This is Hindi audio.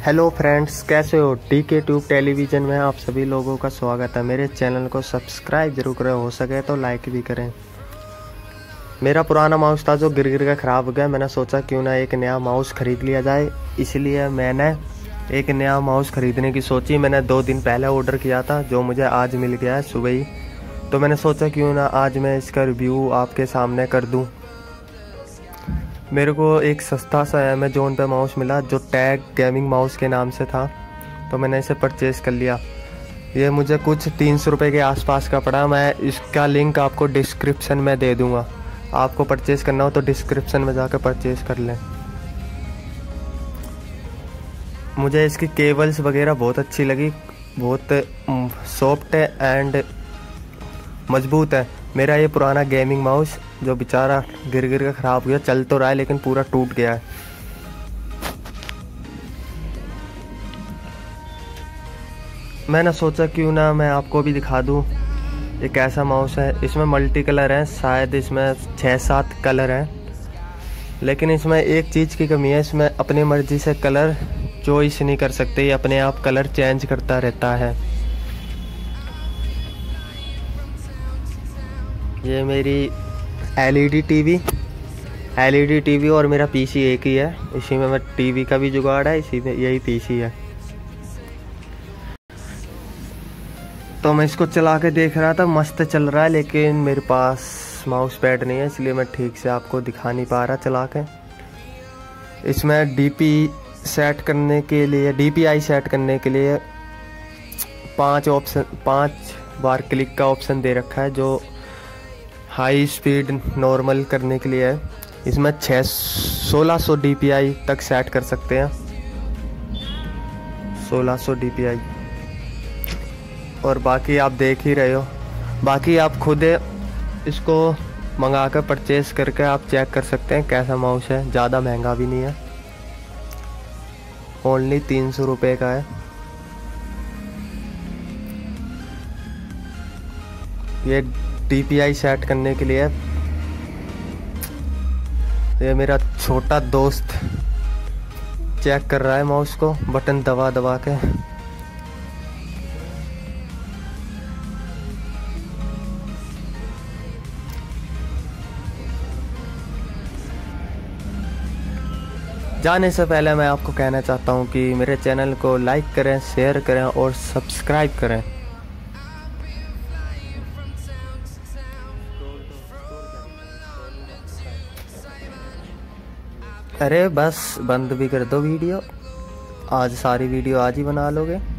हेलो फ्रेंड्स, कैसे हो? टीके ट्यूब टेलीविज़न में आप सभी लोगों का स्वागत है। मेरे चैनल को सब्सक्राइब जरूर करें, हो सके तो लाइक भी करें। मेरा पुराना माउस था जो गिर के ख़राब हो गया। मैंने सोचा क्यों ना एक नया माउस ख़रीद लिया जाए, इसलिए मैंने एक नया माउस ख़रीदने की सोची। मैंने 2 दिन पहले ऑर्डर किया था, जो मुझे आज मिल गया है सुबह ही। तो मैंने सोचा क्यों ना आज मैं इसका रिव्यू आपके सामने कर दूँ। मेरे को एक सस्ता सा अमेज़ॉन पे माउस मिला जो टैग गेमिंग माउस के नाम से था, तो मैंने इसे परचेज़ कर लिया। ये मुझे कुछ 300 रुपये के आसपास का पड़ा। मैं इसका लिंक आपको डिस्क्रिप्शन में दे दूँगा। आपको परचेज़ करना हो तो डिस्क्रिप्शन में जाकर परचेज़ कर लें। मुझे इसकी केबल्स वगैरह बहुत अच्छी लगी, बहुत सॉफ्ट है एंड मजबूत है। मेरा ये पुराना गेमिंग माउस जो बेचारा गिर के ख़राब हो गया, चल तो रहा है लेकिन पूरा टूट गया है। मैंने सोचा क्यों ना मैं आपको भी दिखा दूँ एक ऐसा माउस है। इसमें मल्टी कलर है, शायद इसमें 6-7 कलर हैं, लेकिन इसमें एक चीज़ की कमी है। इसमें अपनी मर्ज़ी से कलर चॉइस नहीं कर सकते, ये अपने आप कलर चेंज करता रहता है। ये मेरी एलईडी टीवी और मेरा पीसी एक ही है। इसी में मैं टीवी का भी जुगाड़ है, इसी में यही पीसी है। तो मैं इसको चला के देख रहा था, मस्त चल रहा है, लेकिन मेरे पास माउस पैड नहीं है, इसलिए मैं ठीक से आपको दिखा नहीं पा रहा चला के। इसमें डीपीआई सेट करने के लिए 5 बार क्लिक का ऑप्शन दे रखा है, जो हाई स्पीड नॉर्मल करने के लिए है। इसमें 1600 DPI तक सेट कर सकते हैं, 1600 DPI। और बाकी आप देख ही रहे हो। बाकी आप खुद इसको मंगा कर परचेज़ करके आप चेक कर सकते हैं कैसा माउस है। ज़्यादा महंगा भी नहीं है, ओनली 300 रुपये का है। ये DPI सेट करने के लिए ये मेरा छोटा दोस्त चेक कर रहा है माउस को बटन दबा दबा के। जाने से पहले मैं आपको कहना चाहता हूँ कि मेरे चैनल को लाइक करें, शेयर करें और सब्सक्राइब करें। अरे बस बंद भी कर दो वीडियो, आज सारी वीडियो आज ही बना लोगे।